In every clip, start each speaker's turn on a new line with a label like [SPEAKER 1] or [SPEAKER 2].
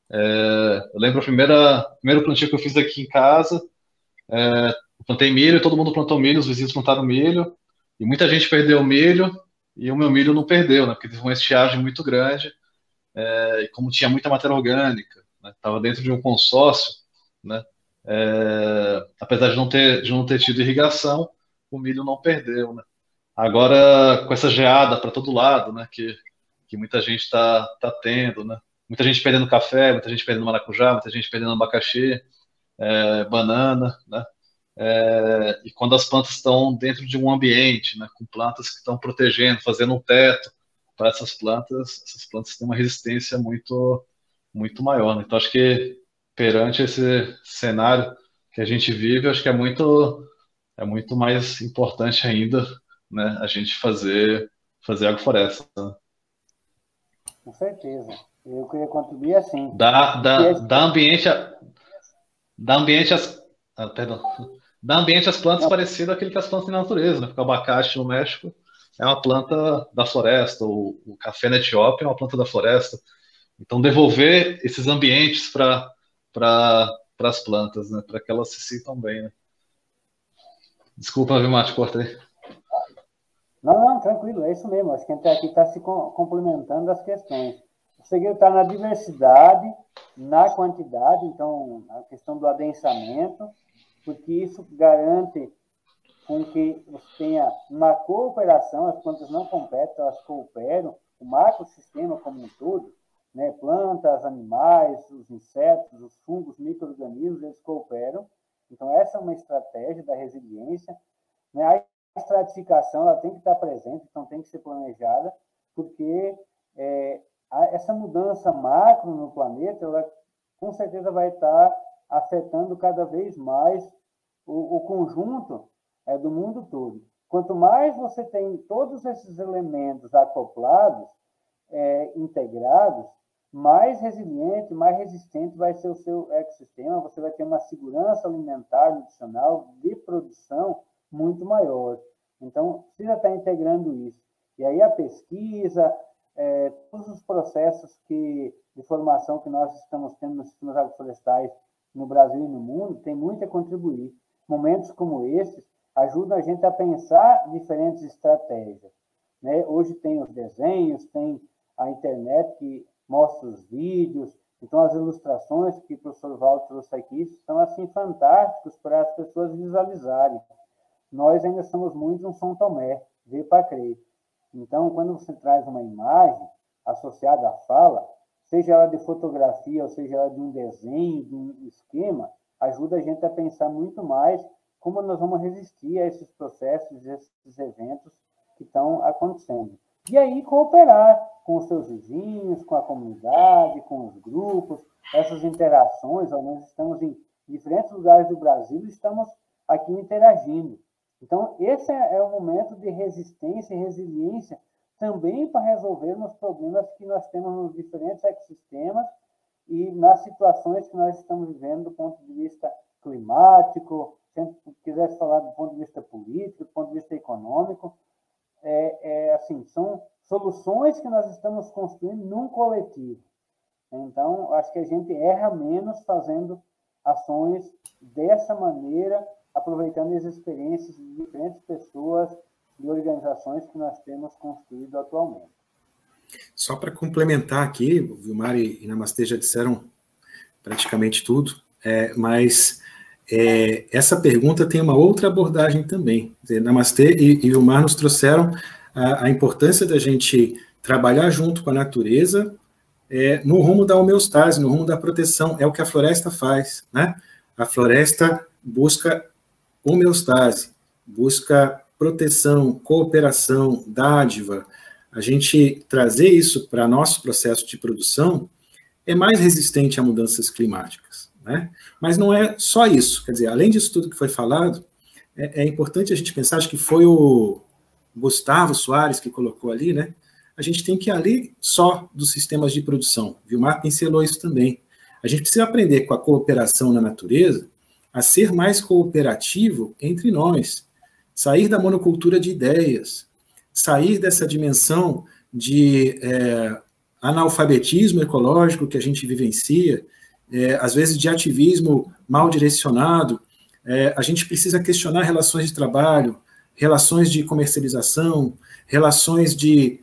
[SPEAKER 1] Eu lembro o primeiro plantio que eu fiz aqui em casa, eu plantei milho, todo mundo plantou milho, os vizinhos plantaram milho, e muita gente perdeu o milho, e o meu milho não perdeu, né? Porque teve uma estiagem muito grande, e como tinha muita matéria orgânica, né? Estava dentro de um consórcio, né? Apesar de não ter tido irrigação, o milho não perdeu, né? Agora, com essa geada para todo lado, né? Que muita gente tá tendo, né? Muita gente perdendo café, muita gente perdendo maracujá, muita gente perdendo abacaxi, banana, né? E quando as plantas estão dentro de um ambiente, né, com plantas que estão protegendo, fazendo um teto para essas plantas têm uma resistência muito maior, né? Então, acho que perante esse cenário que a gente vive, acho que é muito mais importante ainda, né, a gente fazer agrofloresta, né?
[SPEAKER 2] Com certeza. Eu queria contribuir assim,
[SPEAKER 1] Dá,
[SPEAKER 2] porque
[SPEAKER 1] dá, dá ambiente, dá ambiente às, perdão, dá ambiente às plantas
[SPEAKER 2] não,
[SPEAKER 1] parecido àquele que as plantas têm na natureza, né? Porque o abacate no México é uma planta da floresta, o café na Etiópia é uma planta da floresta. Então, devolver esses ambientes para as plantas, né? Para que elas se sintam bem, né? Desculpa, viu, Mate, cortei.
[SPEAKER 2] não, tranquilo, é isso mesmo. Acho que a gente aqui está se complementando as questões. O segredo está na diversidade, na quantidade, então, a questão do adensamento, porque isso garante com que você tenha uma cooperação, as plantas não competem, elas cooperam, o macrosistema como um todo, né, plantas, animais, os insetos, os fungos, micro-organismos, eles cooperam. Então, essa é uma estratégia da resiliência, né? A estratificação ela tem que estar presente, então tem que ser planejada, porque essa mudança macro no planeta, ela com certeza vai estar afetando cada vez mais o conjunto do mundo todo. Quanto mais você tem todos esses elementos acoplados, integrados, mais resiliente, mais resistente vai ser o seu ecossistema, você vai ter uma segurança alimentar, nutricional, de produção muito maior. Então, precisa estar integrando isso. E aí a pesquisa, todos os processos de formação que nós estamos tendo nos sistemas agroflorestais no Brasil e no mundo, tem muito a contribuir. Momentos como esses ajudam a gente a pensar diferentes estratégias, né? Hoje tem os desenhos, tem a internet que mostra os vídeos, então as ilustrações que o professor Valdo trouxe aqui são assim fantásticos para as pessoas visualizarem. Nós ainda somos muito um São Tomé, ver para crer. Então, quando você traz uma imagem associada à fala, seja ela de fotografia, ou seja ela de um desenho, de um esquema, ajuda a gente a pensar muito mais como nós vamos resistir a esses processos, esses eventos que estão acontecendo. E aí cooperar com os seus vizinhos, com a comunidade, com os grupos, essas interações, nós estamos em diferentes lugares do Brasil e estamos aqui interagindo. Então, esse é o momento de resistência e resiliência também para resolvermos problemas que nós temos nos diferentes ecossistemas e nas situações que nós estamos vivendo do ponto de vista climático, se a gente quisesse falar do ponto de vista político, do ponto de vista econômico, assim, são soluções que nós estamos construindo num coletivo. Então, acho que a gente erra menos fazendo ações dessa maneira, aproveitando as experiências de diferentes pessoas e organizações que nós temos construído atualmente.
[SPEAKER 3] Só para complementar aqui, o Vilmar e Namastê já disseram praticamente tudo, mas essa pergunta tem uma outra abordagem também. Namastê e Vilmar nos trouxeram a importância da gente trabalhar junto com a natureza no rumo da homeostase, no rumo da proteção. É o que a floresta faz, né? A floresta busca homeostase, busca proteção, cooperação, dádiva. A gente trazer isso para nosso processo de produção é mais resistente a mudanças climáticas, né? Mas não é só isso. Quer dizer, além disso tudo que foi falado, é importante a gente pensar, acho que foi o Gustavo Soares que colocou ali, né? A gente tem que ir ali só dos sistemas de produção. Vilmar pincelou isso também. A gente precisa aprender com a cooperação na natureza a ser mais cooperativo entre nós, sair da monocultura de ideias, sair dessa dimensão de analfabetismo ecológico que a gente vivencia, às vezes de ativismo mal direcionado, a gente precisa questionar relações de trabalho, relações de comercialização, relações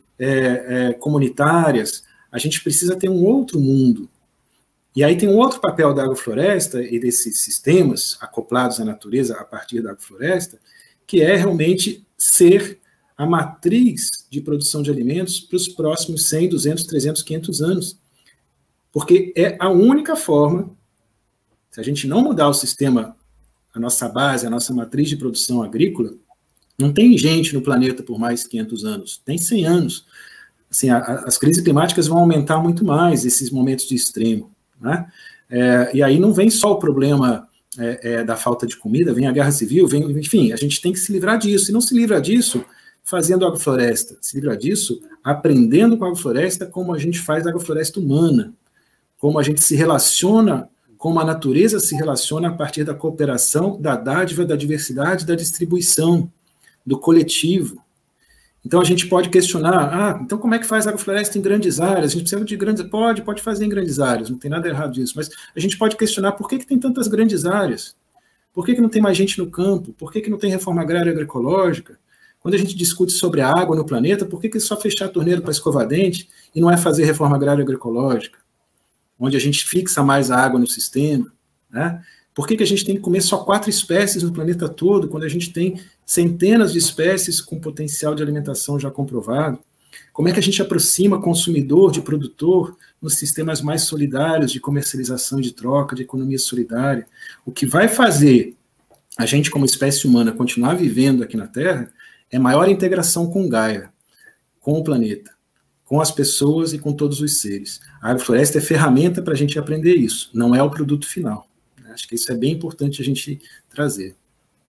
[SPEAKER 3] comunitárias. A gente precisa ter um outro mundo. E aí tem um outro papel da agrofloresta e desses sistemas acoplados à natureza a partir da agrofloresta, que é realmente ser a matriz de produção de alimentos para os próximos 100, 200, 300, 500 anos. Porque é a única forma, se a gente não mudar o sistema, a nossa base, a nossa matriz de produção agrícola, não tem gente no planeta por mais 500 anos, tem 100 anos. Assim, as crises climáticas vão aumentar muito mais esses momentos de extremo, né? E aí não vem só o problema da falta de comida, vem a guerra civil, enfim, a gente tem que se livrar disso. E não se livra disso fazendo agrofloresta, se livra disso aprendendo com a agrofloresta como a gente faz a agrofloresta humana, como a gente se relaciona, como a natureza se relaciona a partir da cooperação, da dádiva, da diversidade, da distribuição, do coletivo. Então a gente pode questionar, então como é que faz agrofloresta em grandes áreas? A gente precisa de grandes... Pode fazer em grandes áreas, não tem nada errado disso, mas a gente pode questionar por que tem tantas grandes áreas? Por que não tem mais gente no campo? Por que não tem reforma agrária agroecológica? Quando a gente discute sobre a água no planeta, por que só fechar a torneira para escovar dente e não é fazer reforma agrária agroecológica? Onde a gente fixa mais a água no sistema, né? Por que a gente tem que comer só 4 espécies no planeta todo, quando a gente tem centenas de espécies com potencial de alimentação já comprovado? Como é que a gente aproxima consumidor de produtor nos sistemas mais solidários de comercialização, de troca, de economia solidária? O que vai fazer a gente, como espécie humana, continuar vivendo aqui na Terra é maior integração com Gaia, com o planeta, com as pessoas e com todos os seres. A agrofloresta é ferramenta para a gente aprender isso, não é o produto final. Acho que isso é bem importante a gente trazer.